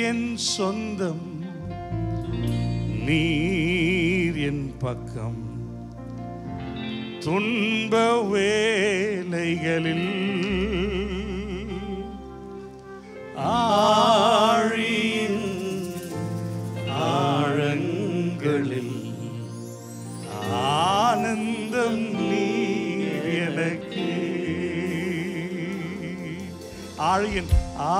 என் சொந்தம், நீர் என் பக்கம். துன்ப வேளைகளில் ஆழியின் ஆழங்களில் ஆனந்தம் நீர் எனக்கு. ஆழியின்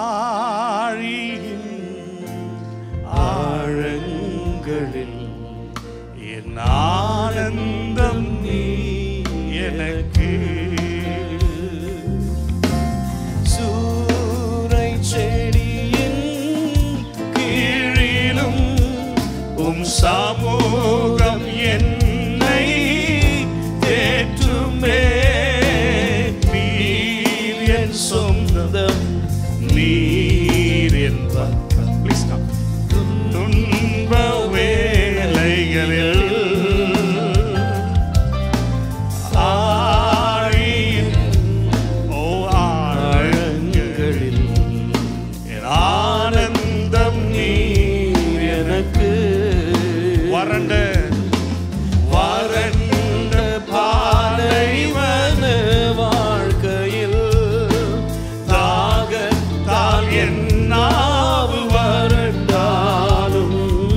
ஆழங்களில் என் ஆனந்தம் நீர் எனக்கு. சூரை செடியின் கீழிலும் உம் சமூகம் என்னை தேற்றுமே. நீர் என் சொந்தம், நீர் என் பக்கம். Please come. துன்ப வேளைகளில் ஆழங்களில் என் ஆனந்தம் நீர் எனக்கு. வறண்ட பாலைவன வாழ்க்கையில் தாகத்தால் என் நாவு வறண்டாலும்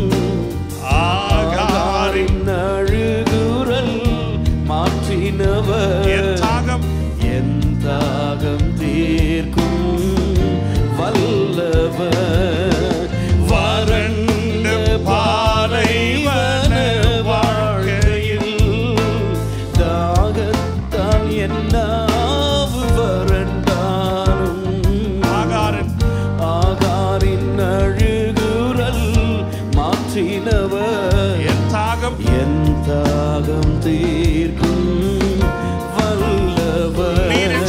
ஆகாரின் அழுகுரல் மாற்றினவர். என் தாகம் தீர்க்கும் வல்லவர். வறண்ட பாலைவன வாழ்க்கையில் தாகத்தால் என் நாவு வறண்டாலும் ஆகாரின் அழுகுரல் மாற்றினவர். என் தாகம் தீர்க்கும் வல்லவர். நீரின்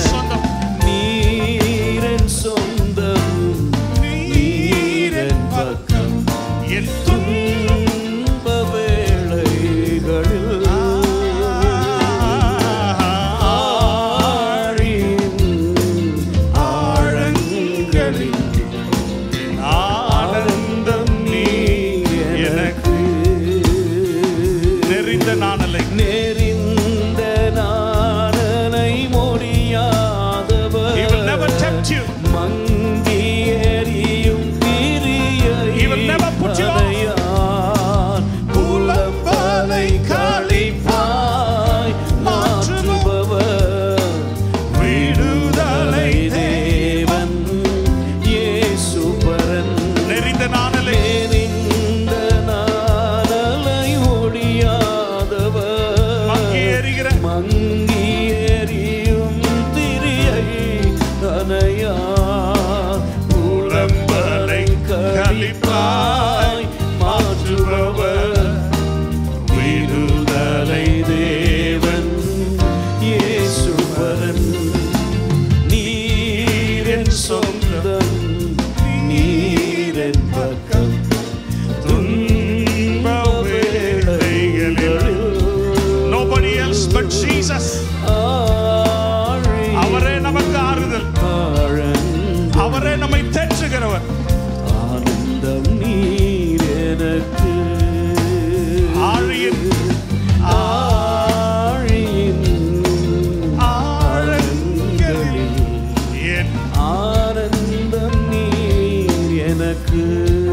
சொந்தம், நீரின் பக்கம். என் துன்ப வேளைகளில் ஆழங்களில் ஆனந்தம் நீர் எனக்கு. நெறிந்த நாணலை முடியாதவர். He will never tempt you. மங்கி எரியும் திரியை He will never put you off. புலம்பலை களிப்பாய் மாற்றுபவர். விடுதலை தேவன் இயேசுபரன். நெறிந்த நாணலை ஒழியாதவர். மங்கி எரியும் திரியை அணையா. புலம்பலை களிப்பாய் மாற்றுபவர். விடுதலை தேவன் இயேசுபரன். நீர் என் சொந்தம், நீர் என் பக்கம். துன்ப வேளைகளில் nobody else but Jesus. அவரே நமக்கு ஆறுதல், அவரே நம்மை தேற்றுகிறவர். ஆனந்தம் நீர் எனக்கு. ஆழியின் ஆழங்களில் என் ஆனந்தம் நீர் எனக்கு.